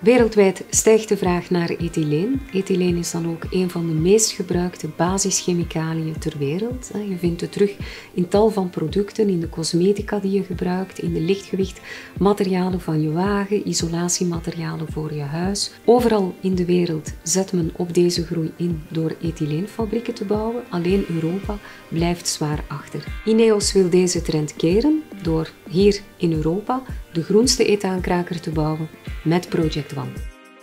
Wereldwijd stijgt de vraag naar ethyleen. Ethyleen is dan ook een van de meest gebruikte basischemicaliën ter wereld. Je vindt het terug in tal van producten, in de cosmetica die je gebruikt, in de lichtgewichtmaterialen van je wagen, isolatiematerialen voor je huis. Overal in de wereld zet men op deze groei in door ethyleenfabrieken te bouwen. Alleen Europa blijft zwaar achter. INEOS wil deze trend keren door hier in Europa de groenste ethaankraker te bouwen met Project One.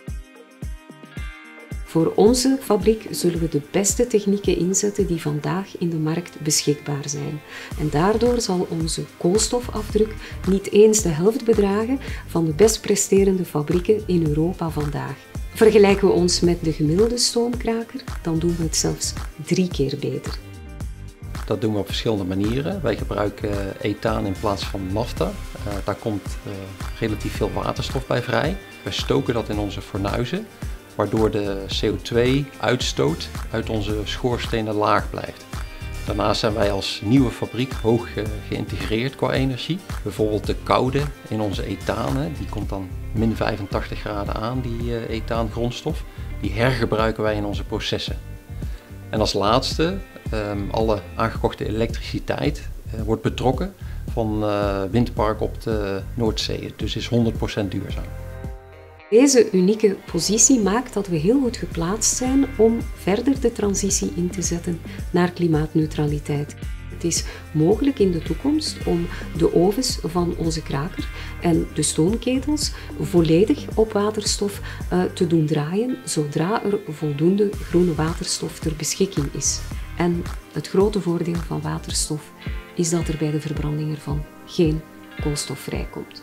Voor onze fabriek zullen we de beste technieken inzetten die vandaag in de markt beschikbaar zijn. En daardoor zal onze koolstofafdruk niet eens de helft bedragen van de best presterende fabrieken in Europa vandaag. Vergelijken we ons met de gemiddelde stoomkraker, dan doen we het zelfs 3 keer beter. Dat doen we op verschillende manieren. Wij gebruiken ethaan in plaats van nafta. Daar komt relatief veel waterstof bij vrij. We stoken dat in onze fornuizen, waardoor de CO2-uitstoot uit onze schoorstenen laag blijft. Daarnaast zijn wij als nieuwe fabriek hoog geïntegreerd qua energie. Bijvoorbeeld de koude in onze ethaan, die komt dan min 85 graden aan, die ethaangrondstof. Die hergebruiken wij in onze processen. En als laatste, alle aangekochte elektriciteit wordt betrokken van windparken op de Noordzee, dus is 100% duurzaam. Deze unieke positie maakt dat we heel goed geplaatst zijn om verder de transitie in te zetten naar klimaatneutraliteit. Het is mogelijk in de toekomst om de ovens van onze kraker en de stoomketels volledig op waterstof te doen draaien, zodra er voldoende groene waterstof ter beschikking is. En het grote voordeel van waterstof is dat er bij de verbranding ervan geen koolstof vrijkomt.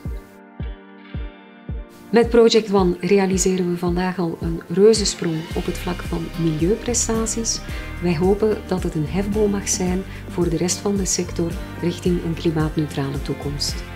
Met Project One realiseren we vandaag al een reuzensprong op het vlak van milieuprestaties. Wij hopen dat het een hefboom mag zijn voor de rest van de sector richting een klimaatneutrale toekomst.